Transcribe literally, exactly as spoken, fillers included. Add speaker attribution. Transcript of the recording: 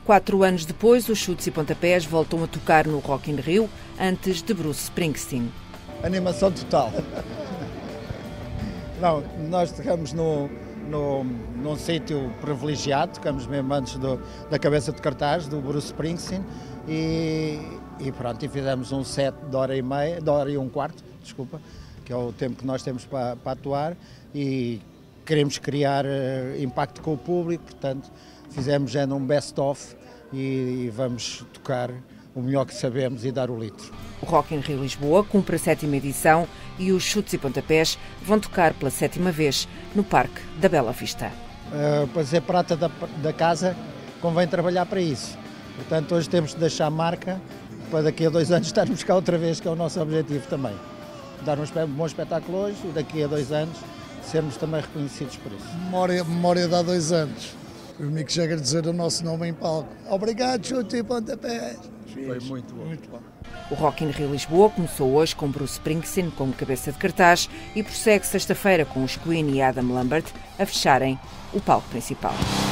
Speaker 1: Quatro anos depois, os Chutes e Pontapés voltam a tocar no Rock in Rio, antes de Bruce Springsteen.
Speaker 2: Animação total. Não, nós tocamos no, no, num sítio privilegiado, tocamos mesmo antes do, da cabeça de cartaz do Bruce Springsteen e, e pronto, e fizemos um set de hora e meia, de hora e um quarto, desculpa, que é o tempo que nós temos para, para atuar e queremos criar uh, impacto com o público, portanto fizemos já num best-of e, e vamos tocar o melhor que sabemos e dar o litro.
Speaker 1: O Rock in Rio Lisboa cumpre a sétima edição e os Chutes e Pontapés vão tocar pela sétima vez no Parque da Bela Vista.
Speaker 2: Uh, para ser prata da, da casa, convém trabalhar para isso. Portanto, hoje temos de deixar marca para daqui a dois anos estarmos cá outra vez, que é o nosso objetivo também. Dar um bom espetáculo hoje e daqui a dois anos sermos também reconhecidos por isso.
Speaker 3: Memória, memória de há dois anos. O Mick Jagger dizer o nosso nome em palco. Obrigado, Chutes e Pontapés.
Speaker 2: Foi muito bom.
Speaker 3: Muito bom.
Speaker 1: O Rock in Rio Lisboa começou hoje com Bruce Springsteen como cabeça de cartaz e prossegue sexta-feira com os Queen e Adam Lambert a fecharem o palco principal.